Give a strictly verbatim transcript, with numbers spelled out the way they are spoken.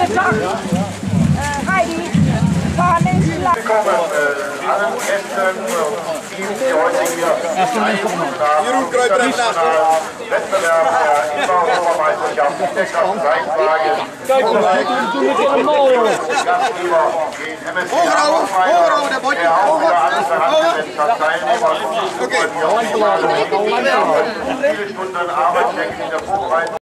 Guten Tag, äh, Heidi. Fahren ist lang. Willkommen äh, allen Gästen und Teams, die heute hier teilgenommen haben. Internationalen Wettbewerb der Inbau-Europameisterschaft in der Kraft-Kleinwagen. Gastgeber gegen M S C Hamburg, der auch wieder alle verhandelt hat, Teilnehmer und die hier viele Stunden Arbeit stecken in der Vorbereitung.